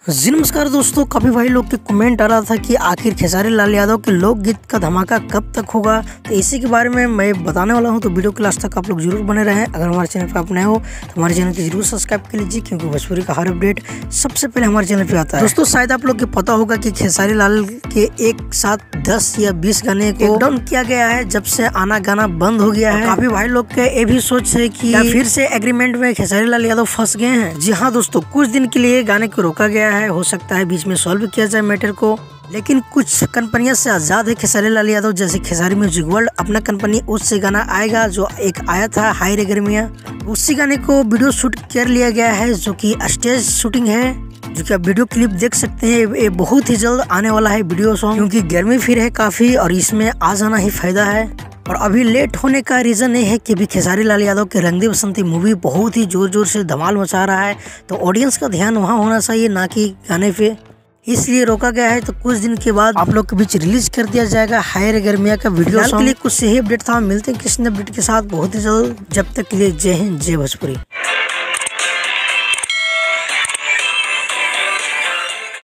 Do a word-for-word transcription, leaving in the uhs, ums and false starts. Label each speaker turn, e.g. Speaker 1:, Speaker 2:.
Speaker 1: जी नमस्कार दोस्तों, काफी भाई लोग के कमेंट आ रहा था कि आखिर खेसारी लाल यादव के लोकगीत का धमाका कब तक होगा। तो इसी के बारे में मैं बताने वाला हूं, तो वीडियो के लास्ट तक आप लोग जरूर बने रहें। अगर हमारे चैनल पर आप नए हो तो हमारे चैनल को जरूर सब्सक्राइब कर लीजिए, क्योंकि भोजपुरी का हर अपडेट सबसे पहले हमारे चैनल पे आता है। दोस्तों शायद आप लोग को पता होगा कि खेसारी लाल के एक साथ दस या बीस गाने को डाउन किया गया है, जब से आना गाना बंद हो गया है। काफी भाई लोग के ये भी सोच है कि फिर से एग्रीमेंट में खेसारी लाल यादव फंस गए हैं। जी हाँ दोस्तों, कुछ दिन के लिए गाने को रोका गया है, हो सकता है बीच में सॉल्व किया जाए मैटर को। लेकिन कुछ कंपनियां से आजाद है खेसारी लाल यादव, जैसे खेसारी म्यूजिक वर्ल्ड अपना कंपनी, उससे गाना आएगा जो एक आया था हाय रे गर्मिया। उसी गाने को वीडियो शूट कर लिया गया है, जो कि स्टेज शूटिंग है, जो कि आप वीडियो क्लिप देख सकते हैं। ये बहुत ही जल्द आने वाला है वीडियो सॉन्ग, क्योंकि गर्मी फिर है काफी और इसमें आ जाना ही फायदा है। और अभी लेट होने का रीजन ये है कि अभी खेसारी लाल यादव के रंग दे बसंती मूवी बहुत ही जोर जोर से धमाल मचा रहा है, तो ऑडियंस का ध्यान वहाँ होना चाहिए, ना कि गाने पे, इसलिए रोका गया है। तो कुछ दिन के बाद आप लोग के बीच रिलीज कर दिया जाएगा हाय रे गर्मिया का वीडियो सॉन्ग। के लिए कुछ सही अपडेट था, मिलते हैं किसी अपडेट के साथ बहुत ही जल्द। जब तक के लिए जय हिंद, जय भोजपुरी।